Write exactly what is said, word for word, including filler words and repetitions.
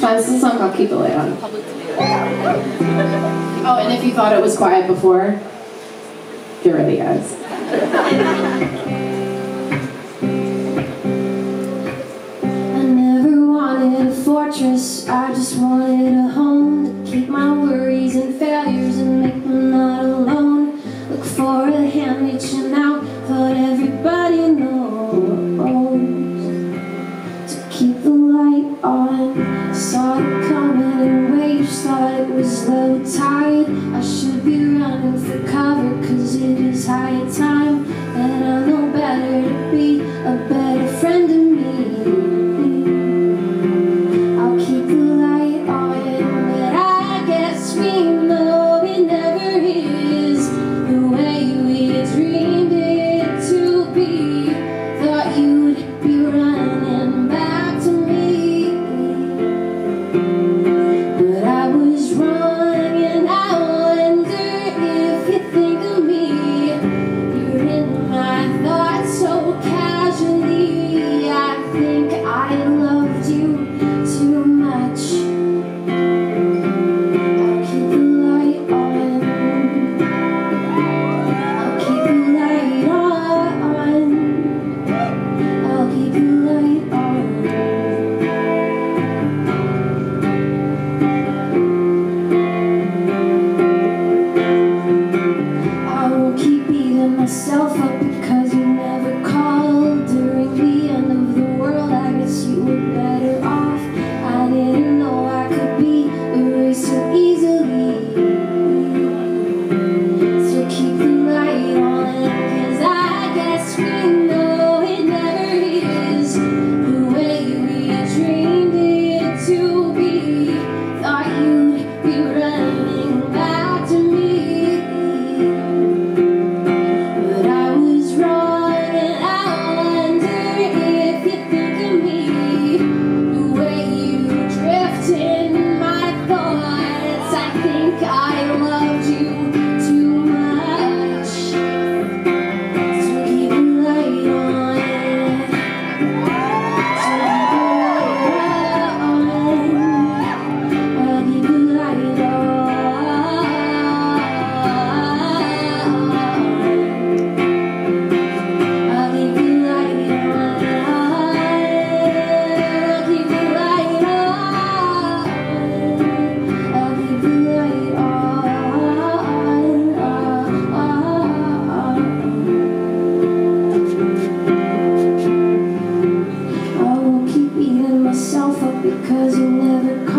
fine. This is a song called Keep the Light On. Oh, and if you thought it was quiet before, get ready, guys. I never wanted a fortress, I just wanted a home to keep my worries and failures and make me not alone. Look for a hand reaching out, but everybody knows to keep the light on. Saw it coming in waves, thought it was low tide. I should be running for cover, cause it is high time that I know better to be a better friend to me. I'll keep the light on, but I guess we know it never is the way we dreamed it to be. Thought you'd be running back to me, but I was wrong, and I wonder if you think of me. You're in my thoughts so casually. I think I loved you too much. I'll keep the light on. I'll keep the light on. I'll keep the light on. I won't keep beating myself up because you never called during the end of the world. I guess you were better off. I didn't know I could be erased so easily. So keep the light on, cause I guess we know it never is the way we dreamed it to be. Thought you'd be running back to me, but I was wrong, and I wonder if you think of me the way you drift in my thoughts. I think I loved you too much. So keep the light on. So keep the light on. I'll keep the light on. I'll keep the light on. I'll keep the light on. I'll keep the light on. I won't keep beating myself up because you never called.